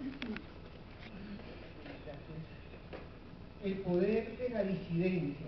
El poder de la disidencia.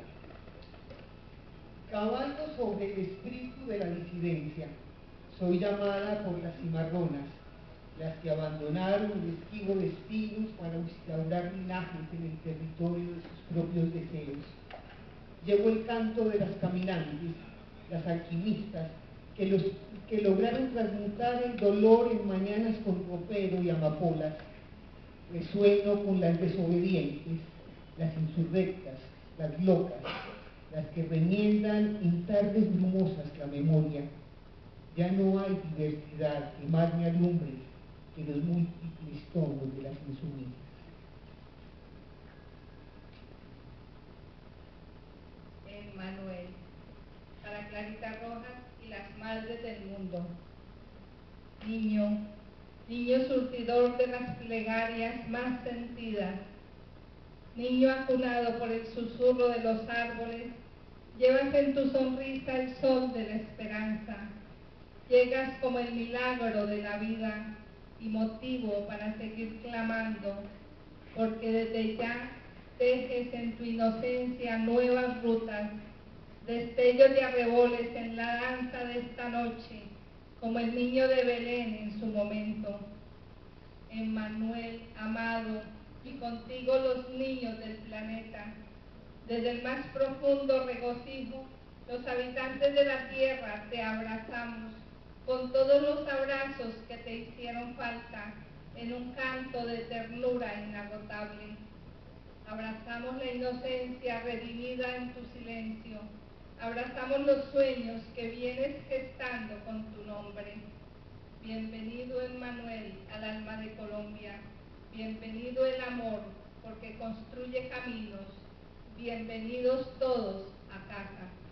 Cabalgo sobre el espíritu de la disidencia, soy llamada por las cimarronas, las que abandonaron el esquivo destinos para instaurar linajes en el territorio de sus propios deseos. Llevo el canto de las caminantes, las alquimistas, que lograron transmutar el dolor en mañanas con ropero y amapolas. Resueno con las desobedientes, las insurrectas, las locas, las que remiendan en tardes brumosas la memoria. Ya no hay diversidad que más me alumbre que los múltiples tonos de las insumisas. Emmanuel, para Clarita Rojas y las madres del mundo. Niño, niño surtidor de las plegarias más sentidas, niño acunado por el susurro de los árboles, llevas en tu sonrisa el sol de la esperanza, llegas como el milagro de la vida y motivo para seguir clamando, porque desde ya tejes en tu inocencia nuevas rutas, destellos de arreboles en la danza de esta noche, como el niño de Belén en su momento. Emmanuel, amado, y contigo los niños del planeta. Desde el más profundo regocijo, los habitantes de la tierra te abrazamos, con todos los abrazos que te hicieron falta, en un canto de ternura inagotable. Abrazamos la inocencia redimida en tu silencio, abrazamos los sueños que vienes gestando con tu nombre. Bienvenido, Emmanuel, al alma de Colombia. Bienvenido el amor, porque construye caminos. Bienvenidos todos a casa.